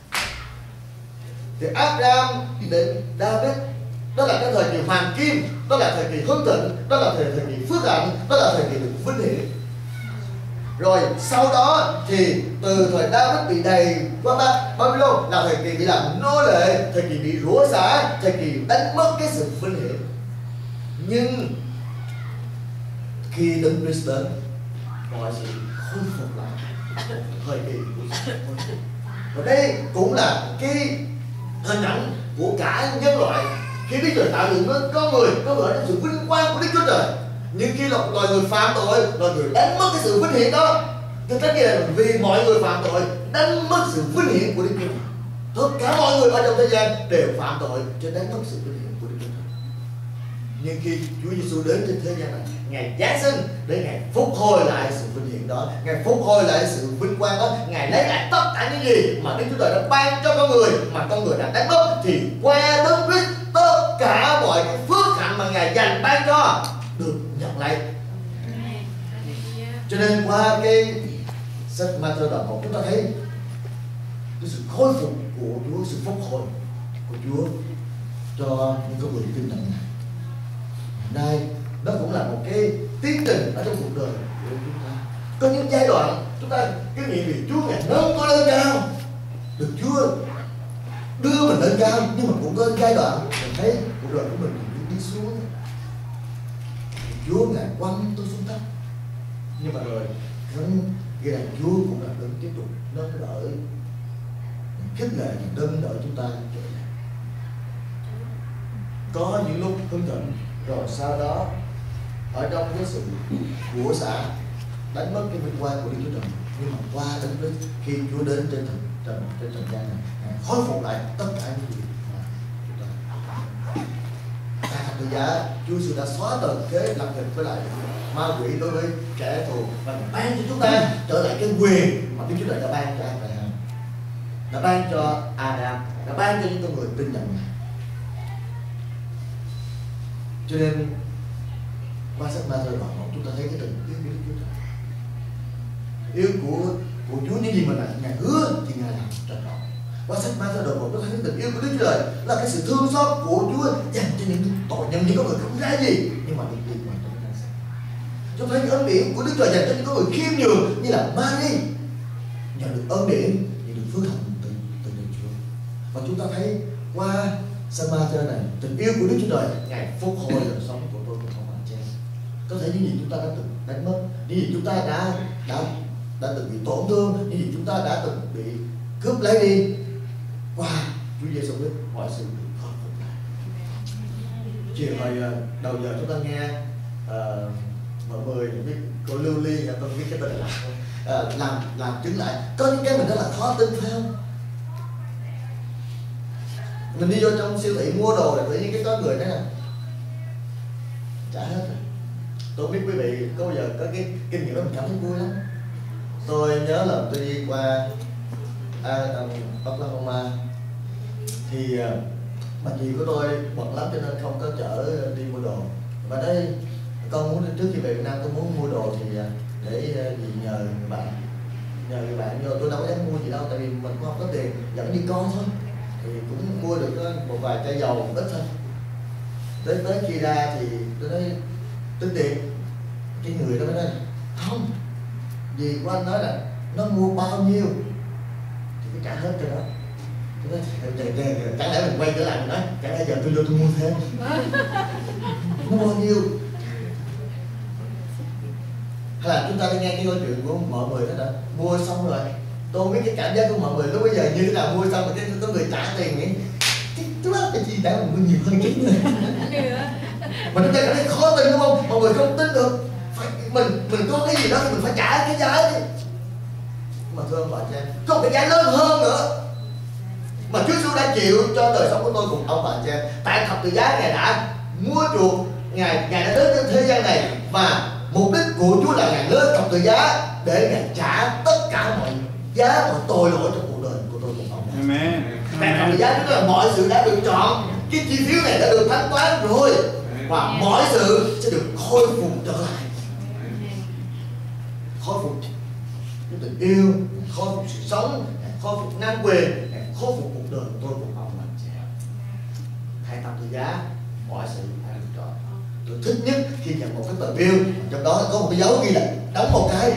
Thì Abraham đến David, đó là cái thời kỳ hoàng kim, đó là thời kỳ hưng thịnh, đó là thời kỳ phước hạnh, đó là thời kỳ được vinh hiển. Rồi sau đó thì từ thời David bị đầy qua Babylon là thời kỳ bị làm nô lệ, thời kỳ bị rủa xả, thời kỳ đánh mất cái sự vinh hiển. Nhưng khi Đấng Christ đến, mọi sự khôi phục lại thời kỳ của sự khôi phục. Và đây cũng là cái hình ảnh của cả nhân loại. Khi Đức Trời tạo dựng nên con người đến sự vinh quang của Đức Chúa Trời. Nhưng khi loài người phạm tội, loài người đánh mất cái sự vinh hiển đó, thì tất nhiên là vì mọi người phạm tội đánh mất sự vinh hiển của Đức Chúa Trời. Tất cả mọi người ở trong thế gian đều phạm tội cho đánh mất sự vinh hiển của Đức Chúa Trời. Nhưng khi Chúa Giêsu đến trên thế gian này, Ngài giáng sinh để Ngài phục hồi lại sự vinh hiển đó, Ngài phục hồi lại sự vinh quang đó, Ngài lấy lại tất cả những gì mà Đức Chúa Trời đã ban cho con người mà con người đã đánh mất, thì qua Đấng Christ tất cả mọi cái phước hạnh mà Ngài dành ban cho được nhận lại. Cho nên qua cái sách Ma-thi-ơ đoạn 1 chúng ta thấy cái sự khôi phục của Chúa, sự phục hồi của Chúa cho những con người tin nhận này. Đây, đó cũng là một cái tiến trình ở trong cuộc đời của chúng ta. Có những giai đoạn chúng ta cái nghiệm vì Chúa Ngài nâng tôi lên cao, được Chúa đưa mình lên cao, nhưng mà cũng có giai đoạn mình thấy cuộc đời của mình đi xuống. Chúa Ngài quăng tôi xuống thấp, nhưng mà rồi ghi là Chúa cũng là đấng tiếp tục nâng đỡ, khích lệ, nâng đỡ chúng ta trở lại. Có những lúc hưng thịnh, rồi sau đó ở trong cái sự của xã đánh mất cái vinh quang của Đức Chúa Trời, nhưng mà qua đến khi Chúa đến trên trần gian này, khôi phục lại tất cả những gì mà chúng ta. Tại thập tự giá, Chúa Giêsu đã xóa tờ kế lập hình với lại ma quỷ đối với kẻ thù và ban cho chúng ta trở lại cái quyền mà Đức Chúa Trời đã ban cho Abraham, đã ban cho Adam, đã ban cho những con người tin nhận. Cho nên qua sách Ma-thi-ơ đoạn 1 chúng ta thấy cái tình yêu của Đức Chúa Trời, yêu của Chúa, những gì mà Ngài hứa thì Ngài làm trọn trọn. Qua sách Ma-thi-ơ đoạn 1 chúng ta thấy cái tình yêu của Đức Chúa Trời là cái sự thương xót của Chúa dành cho những tội nhân, những con người không ra gì nhưng mà được liên quan trong cái sự. Chúng ta thấy ân điển của Đức Trời dành cho những con người khiêm nhường như là Mary, nhận được ân điển, nhận được phước hạnh từ Chúa. Và chúng ta thấy qua sách Ma-thi-ơ này, tình yêu của Đức Chúa Trời Ngài phục hồi đời sống của tôi và các bạn chị em. Có thể những gì chúng ta đã từng đánh mất, những gì chúng ta đã từng bị tổn thương, những gì chúng ta đã từng bị cướp lấy đi, qua Chúa Giêsu biết mọi sự được khôi phục lại. Chiều hồi đầu giờ chúng ta nghe mọi người biết cô Lưu Ly, tôi biết cái tên là làm chứng lại. Có những cái mình rất là khó tin, phải không? Mình đi vô trong siêu thị mua đồ là tự nhiên cái có người nói là trả hết rồi. Tôi biết quý vị có bao giờ có cái kinh nghiệm đó mình cảm thấy vui lắm. Tôi nhớ là tôi đi qua Oklahoma thì Mà chị của tôi bận lắm cho nên không có chở đi mua đồ. Và đấy, con muốn trước khi về Việt Nam tôi muốn mua đồ thì để gì nhờ người bạn. Nhờ người bạn, nhưng tôi đâu có dám mua gì đâu, tại vì mình cũng không có tiền, dẫn như con thôi. Thì cũng mua được một vài chai dầu một ít thôi. Tới khi ra thì tôi nói tính tiền. Cái người đó mới nói không, gì của anh nói là nó mua bao nhiêu thì phải trả hết cho đó. Tôi nói chẳng lẽ mình quay trở lại mình nói chẳng lẽ giờ tôi vô tôi mua thêm. Nó bao nhiêu. Hay là chúng ta đi nghe cái câu chuyện của mọi người đó đã mua xong rồi, tôi không biết cái cảm giác của mọi người lúc bây giờ như thế nào. Mua xong rồi cái có người trả tiền nghĩ chú đó cái gì đã mình mua nhiều hơn chút nữa. Mà chúng ta cảm thấy khó tin đúng không? Mọi người không tin được. Phải, mình có cái gì đó thì mình phải trả cái giá đi. Mà thưa ông bà chị em, có cái giá lớn hơn nữa mà Chúa Giêsu đã chịu cho đời sống của tôi cùng ông bà chị em. Tại thập tự giá Ngài đã mua chuộc, Ngài đã đến trên thế gian này, và mục đích của Chúa là Ngài lên thập tự giá để Ngài trả tất cả mọi giá, mọi tội lỗi trong cuộc đời của tôi cùng ông. Amen. Tại thập tự giá tức là mọi sự đã được chọn, cái chi phiếu này đã được thanh toán rồi, và mọi sự sẽ được khôi phục trở lại. Khôi phục cái tình yêu, khôi phục sự sống, khôi phục năng quyền, khôi phục cuộc đời của tôi cùng ông bà chị em. Thầy thập tự giá mọi sự đã được chọn. Tôi thích nhất khi nhận một cái tờ bill trong đó có một cái dấu ghi là đóng một cái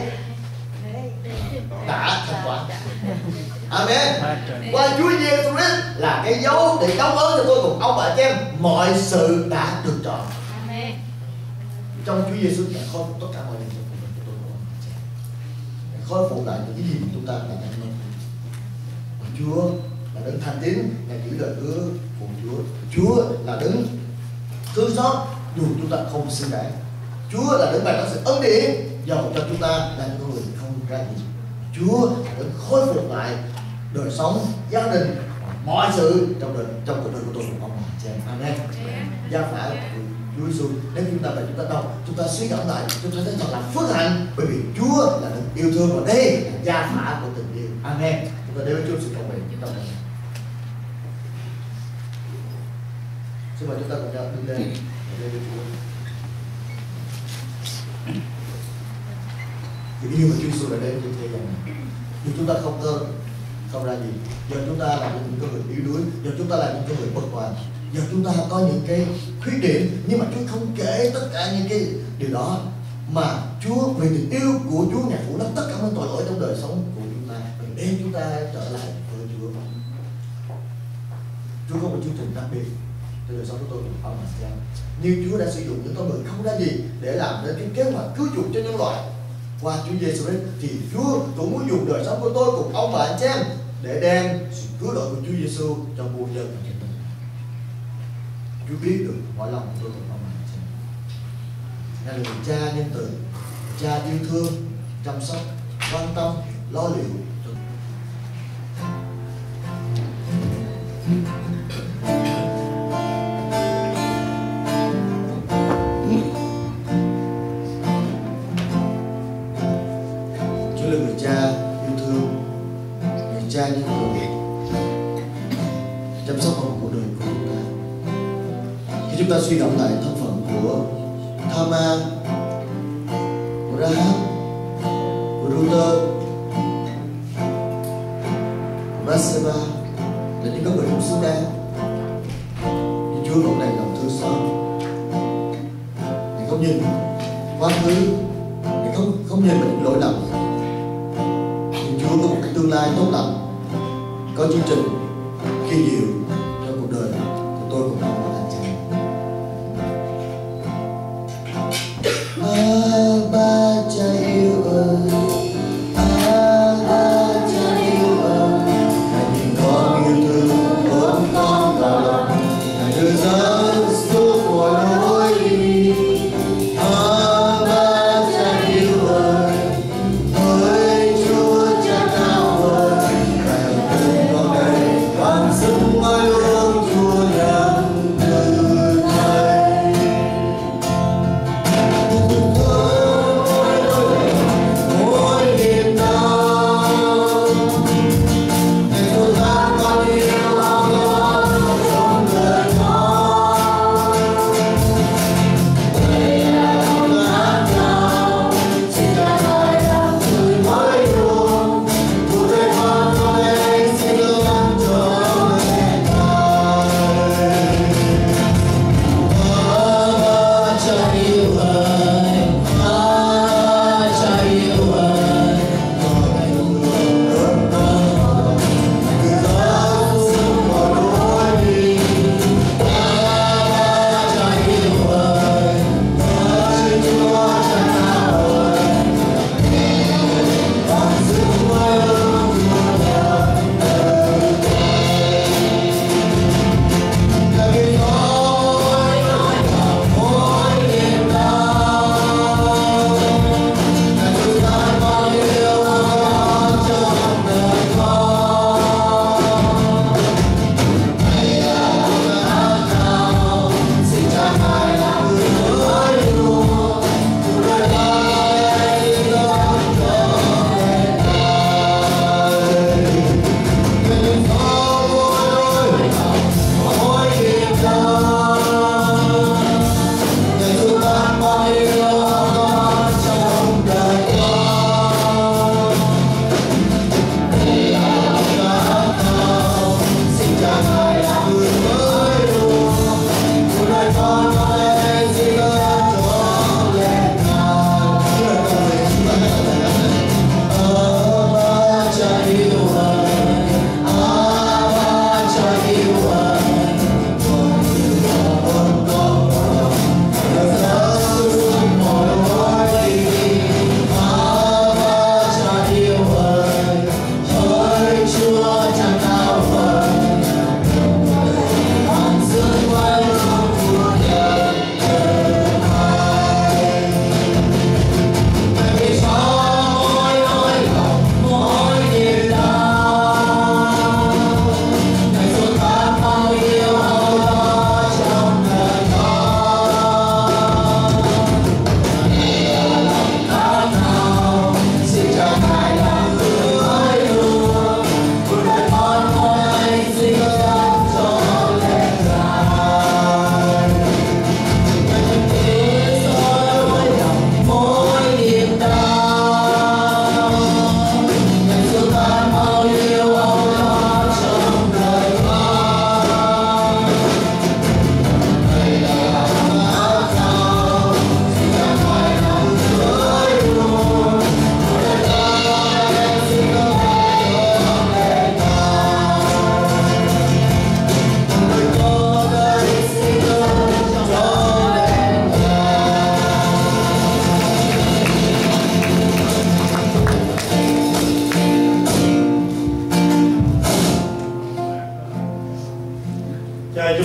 đã thanh toán. Amen. Qua Chúa Giêsu Christ là cái dấu để đóng ấn cho tôi cùng ông bà chị em, mọi sự đã được chọn. Trong Chúa Giêsu Ngài khôi phục tất cả mọi điều trong cuộc đời của tôi cùng ông bà chị em. Ngài khôi phục lại những cái gì chúng ta đã nhận được. Chúa là đấng thành tín, Ngài giữ lời hứa của Chúa. Chúa là đấng thương xót dù chúng ta không xứng đáng. Chúa là đấng bày tỏ sự ân điển dầu cho chúng ta là những người không ra gì. Chúa là đấng khôi phục lại đời sống, gia đình, mọi sự trong cuộc đời của tôi cùng ông bà chị em. Amen. Gia phả của Chúa Giêsu, nếu chúng ta về chúng ta đọc, chúng ta suy ngẫm lại, chúng ta thấy thật là phước hạnh, bởi vì Chúa là đấng yêu thương, và đây là gia phả của tình yêu. Amen. Chúng ta đến với Chúa sự cầu nguyện trong này. Xin mời chúng ta cùng nhau đứng lên với Chúa. Thì yêu mà Chúa Giêsu đã đến trên thế gian này, nhưng chúng ta không ra gì. Giờ chúng ta là những người yếu đuối, giờ chúng ta là những người bất toàn, giờ chúng ta có những cái khuyết điểm, nhưng mà Chúa không kể tất cả những cái điều đó, mà Chúa vì tình yêu của Chúa Ngài phủ lấp tất cả những tội lỗi trong đời sống của chúng ta, và đem chúng ta trở lại với Chúa. Chúa có một chương trình đặc biệt trong đời sống của tôi cùng ông bà chị em. Như Chúa đã sử dụng những con người không ra gì để làm nên cái kế hoạch cứu chuộc cho nhân loại qua Chúa Giêsu Christ, thì Chúa cũng muốn dùng đời sống của tôi cùng ông bà anh chị em để đem sự cứu độ của Chúa Giêsu cho muôn dân và cho tôi. Chúa biết được mọi lòng của tôi cùng ông bà anh chị em. Ngài là người cha nhân từ, cha yêu thương, chăm sóc, quan tâm, lo liệu cho Chúa là người cha yêu thương, người cha nhân từ, chăm sóc mọi cuộc đời của chúng ta. Khi chúng ta suy ngẫm lại thân phận của Thama, của Rahab, của Ruther, của Bathsheba là những con người không xứng đáng, nhưng Chúa vẫn đầy lòng thương xót. Ngài không nhìn quá khứ, Ngài không nhìn vào những lỗi lầm, nhưng Chúa có một cái tương lai tốt lành, có chương trình kỳ diệu cho cuộc đời của tôi cùng ông và anh chị. Ba cha yêu ơi, ba cha yêu ơi, Ngài nhìn con yêu thương ôm con vào lòng, Ngài đưa dẫn suốt mọi lối đi. Ba cha yêu ơi, hỡi Chúa cha cao ơi, Ngài ơn con đầy con sức mới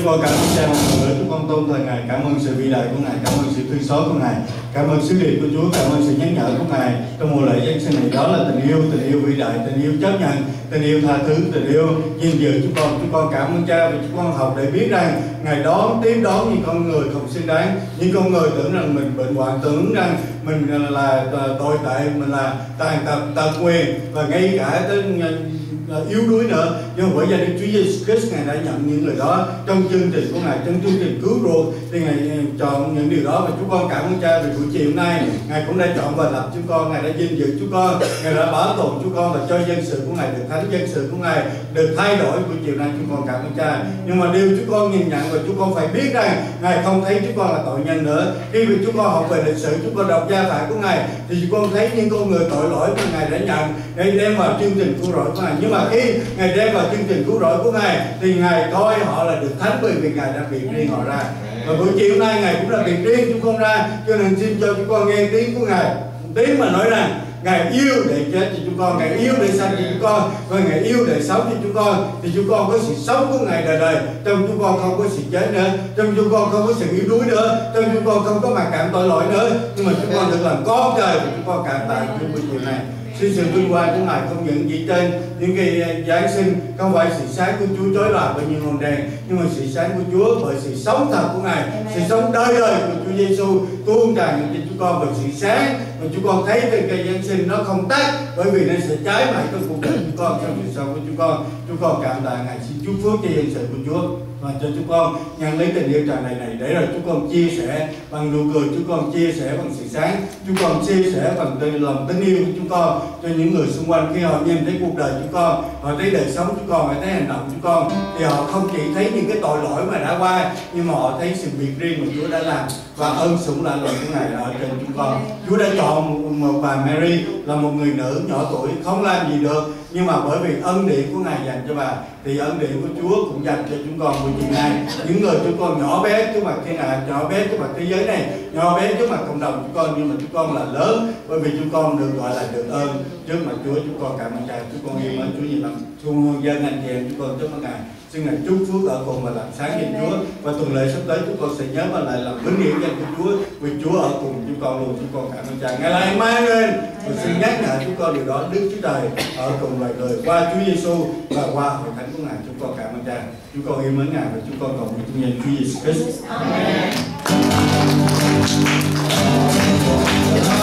con cảm ơn Cha một lần nữa, chúng con tôn thờ Ngài, cảm ơn sự vĩ đại của Ngài, cảm ơn sự thương xót của Ngài, cảm ơn sứ điệp của Chúa, cảm ơn sự nhắc nhở của Ngài trong mùa lễ Giáng sinh này, đó là tình yêu vĩ đại, tình yêu chấp nhận, tình yêu tha thứ, tình yêu gìn giữ chúng con cảm ơn Cha vì chúng con học để biết rằng Ngài tiếp đón những con người không xứng đáng, những con người tưởng rằng mình bệnh hoạn, tưởng rằng mình là tồi tệ, mình là tàn tật, tật quyền và ngay cả tới yếu đuối nữa, nhưng mà bởi gia đình Chúa Giêsu Christ Ngài đã nhận những người đó trong chương trình của Ngài, trong chương trình cứu rỗi thì Ngài chọn những điều đó. Và chúng con cảm ơn Cha vì buổi chiều nay Ngài cũng đã chọn và lập chúng con, Ngài đã gìn giữ chúng con, Ngài đã bảo tồn chúng con và cho dân sự của Ngài được thánh, dân sự của Ngài được thay đổi. Buổi chiều nay chúng con cảm ơn Cha, nhưng mà điều chúng con nhìn nhận và chúng con phải biết rằng Ngài không thấy chúng con là tội nhân nữa. Khi mà chúng con học về lịch sử, chúng con đọc gia phả của Ngài thì chúng con thấy những con người tội lỗi mà Ngài đã nhận để đem vào chương trình cứu rỗi của Ngài. Nhưng mà khi Ngài đem vào chương trình cứu rỗi của Ngài thì Ngài coi họ là được thánh bởi vì Ngài đã biệt riêng họ ra. Và buổi chiều nay Ngài cũng đã biệt riêng chúng con ra, cho nên xin cho chúng con nghe tiếng của Ngài, tiếng mà nói rằng Ngài yêu để chết cho chúng con, Ngài yêu để sanh cho chúng con, và Ngài yêu để sống cho chúng con. Thì chúng con có sự sống của Ngài đời đời, trong chúng con không có sự chết nữa, trong chúng con không có sự yếu đuối nữa, trong chúng con không có mặc cảm tội lỗi nữa, nhưng mà chúng con được làm con trời. Và chúng con cảm tạ Chúa buổi chiều này. Xin sự vinh quang của Ngài không những chỉ trên những cái Giáng sinh, không phải sự sáng của Chúa chói lòa bởi những ngọn đèn, nhưng mà sự sáng của Chúa bởi sự sống thật của Ngài, sự sống đời đời của Chúa Giêsu tuôn tràn cho chúng con bởi sự sáng. Và chúng con thấy cái cây Giáng sinh nó không tắt, bởi vì nó sẽ cháy mãi trong cuộc đời chúng con, trong sự sống của chúng con. Chúng con cảm tạ Ngài, xin chúc phước cho dân sự của Chúa và cho chúng con nhận lấy tình yêu tràn đầy này để rồi chúng con chia sẻ bằng nụ cười, chúng con chia sẻ bằng sự sáng, chúng con chia sẻ bằng lòng tình yêu của chúng con cho những người xung quanh. Khi họ nhìn thấy cuộc đời chúng con, họ thấy đời sống chúng con, họ thấy hành động chúng con, thì họ không chỉ thấy những cái tội lỗi mà đã qua, nhưng mà họ thấy sự biệt riêng mà Chúa đã làm và ơn sủng lạ lùng của Ngài ở trên chúng con. Chúa đã chọn một bà Mary là một người nữ nhỏ tuổi không làm gì được, nhưng mà bởi vì ân điển của Ngài dành cho bà thì ân điển của Chúa cũng dành cho chúng con buổi chiều nay. Những người chúng con nhỏ bé trước mặt thiên hạ, nhỏ bé trước mặt thế giới này, nhỏ bé trước mặt cộng đồng chúng con, nhưng mà chúng con là lớn bởi vì chúng con được gọi là được ơn trước mặt Chúa. Chúng con cảm ơn Cha, chúng con yêu mến Chúa nhiều lắm. Chung dân anh chị em chúng con chúc mừng Ngài. Xin Ngài chúc phước ở cùng và làm sáng cho Chúa. Và tuần lễ sắp tới chúng con sẽ nhớ và lại làm vinh hiển danh của Chúa vì Chúa ở cùng chúng con luôn. Chúng con cảm ơn Cha. Ngài là Emmanuel. Và xin nhắc nhở chúng con điều đó, Đức Chúa Trời ở cùng loài người qua Chúa Giêsu và qua hội thánh của Ngài. Chúng con cảm ơn Cha. Chúng con yêu mến Ngài và chúng con cầu nguyện trong danh Chúa Giêsu Christ. Amen.